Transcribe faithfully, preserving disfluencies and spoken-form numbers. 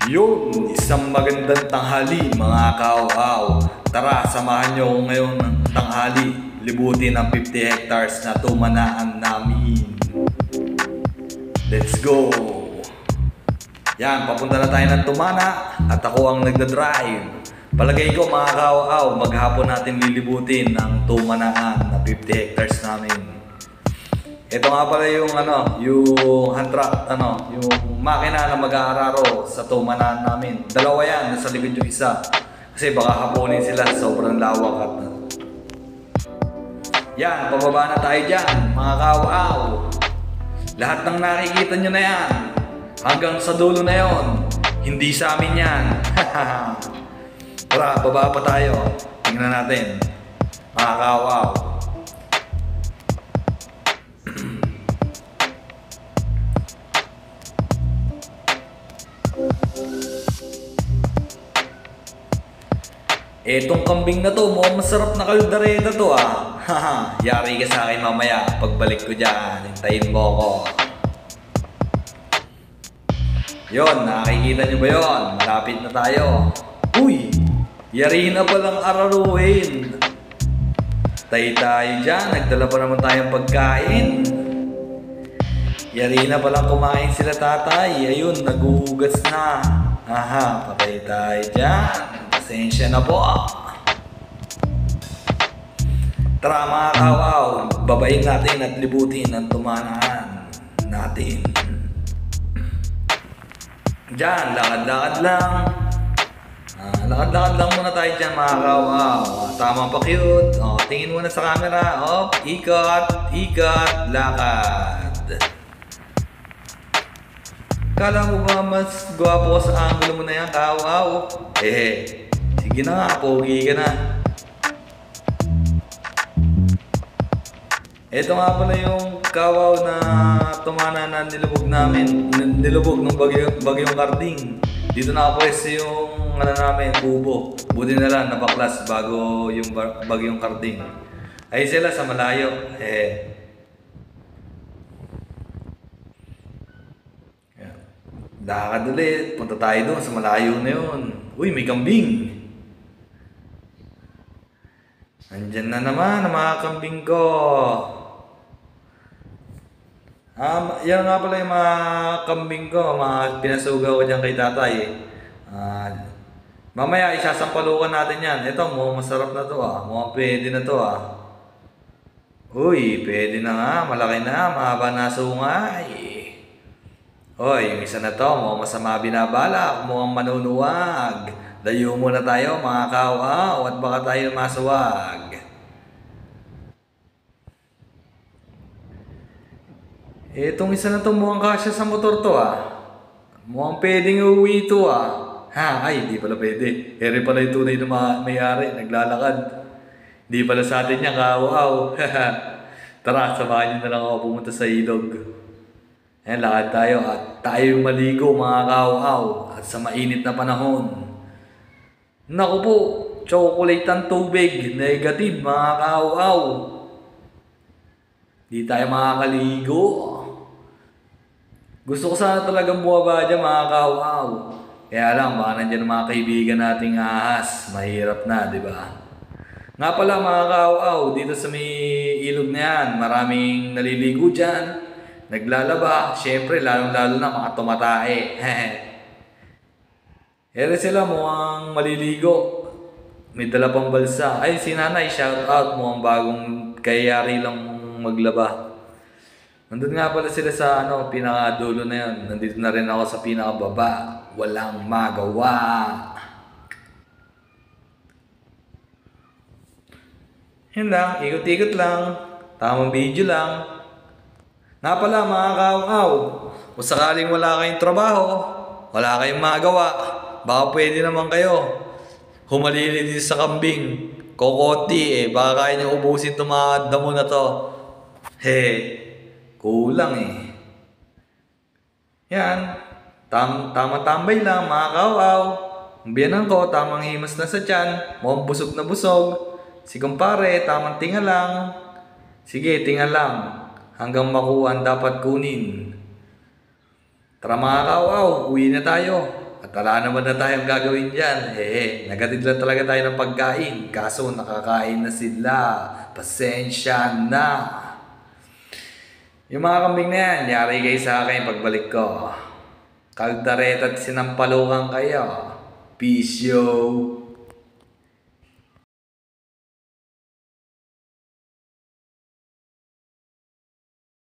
Yun, isang magandang tanghali mga kauaw. Tara, samahan nyo ako ngayon ng tanghali. Libutin ang fifty hectares na tumanaan namin. Let's go! Yan, papunta na tayo ng Tumana at ako ang nagdadrive. Palagay ko mga kauaw, maghapon natin lilibutin ang tumanaan na fifty hectares namin. Ito nga pala yung ano, yung hand truck, ano, yung makina na mag-aararo sa tumanaan namin. Dalawa yan, nasa likod yung isa. Kasi baka hapunin sila, sobrang lawak at yan, pababa na tayo dyan, mga kauaw. Lahat ng nakikita nyo na yan, hanggang sa dulo na yon, hindi sa amin yan. Tara, baba pa tayo. Tingnan natin, mga kauaw. Etong kambing na to, mukhang masarap na kaldereta to ah. Haha, yari ka sa akin mamaya pagbalik ko dyan. Hintayin mo ako. Yon, nakikita nyo ba yon? Malapit na tayo. Uy, yari na palang araruhin. Tayo tayo dyan, nagdala pa naman tayong pagkain. Yari na palang kumain sila tatay. Ayun, nagugas na. Aha, patay tayo dyan. Pasensya na po. Tara mga kauaw, babayin natin at libutin ang tumanaan natin. Diyan, lakad-lakad lang. Ah, lakad-lakad lang muna tayo dyan mga kauaw. Tama pa cute. Oh, tingin muna sa camera. Oh, ikot, ikot, lakad. Kala mo ba mas gwapo ko sa angulo mo na yan, kauaw? Eh, sige na nga, pogi ka na. Ito nga pala yung kawaw na tumana na nilubog namin, nilubog ng bagyong, bagyong Karding. Dito nakapwesto yung ano namin, bubo. Buti na lang, napaklas bago yung bagyong Karding. Ay sila sa malayo. Eh, lakad ulit, punta tayo doon sa malayo na yun. Uy, may kambing. Andyan na naman ang mga kambing ko. Ah, yan nga pala yung mga kambing ko, mga pinasugaw ko dyan kay tatay. Ah, mamaya isasampalukan natin yan. Ito, mukhang masarap na to ah. Mukhang pwede na to ah. Uy, pwede na nga. Malaki na, mahaba na sungay. Hoy, yung isa na to, mukhang masama binabalak, mukhang manunuwag. Layo muna tayo mga kauaw at baka tayo masuwag. Etong isa na to mukhang kasya sa motor to ah. Mukhang pwedeng uwi to ah. Ha, ay, hindi pala pwede. Ere pala yung tunay na may-ari, naglalakad. Hindi pala sa atin yan, kauaw. Tara, samahan nyo na lang ako pumunta sa ilog. Ayan, lakad tayo at tayo maligo mga kauaw at sa mainit na panahon. Naku po, chocolate ang tubig, negative mga kauaw. Di tayo makakaligo. Gusto ko sana talagang buwaba dyan mga kauaw. Kaya lang, baka nandyan mga kaibigan nating ahas. Mahirap na, di ba? Nga pala mga kauaw, dito sa may ilog na yan, maraming naliligo dyan. Naglalaba, syempre, lalong-lalo na mga tumatae. Ere sila mukhang maliligo. May dala pang balsa. Ay, si nanay, shout out. Mukhang bagong kayari lang maglaba. Nandun nga pala sila sa ano, pinakadulo na yun. Nandito na rin ako sa pinakababa. Walang magawa. Yun lang, ikot-ikot lang. Tamang video lang. Nga pala mga kauaw, kung sakaling wala kayong trabaho, wala kayong magawa, baka pwede naman kayo humalili din sa kambing. Kokonti eh, baka kaya nyo ubusin itong mga damo na to. He, kulang eh. Yan, tam tama-tambay lang mga kauaw. Ang biyanan ko, tamang himas na sa tiyan, mukhang busog na busog. Si kumpare, tamang tinga lang. Sige, tinga lang. Hanggang makuha ang dapat kunin. Tara mga kauaw, uwi na tayo. At wala naman na tayong gagawin dyan. Eh, nagatid lang talaga tayo ng pagkain. Kaso nakakain na sila. Pasensya na. Yung mga kambing na yan, yari kayo sa akin pagbalik ko. Kaldaret at sinampalukan kayo. Peace yo.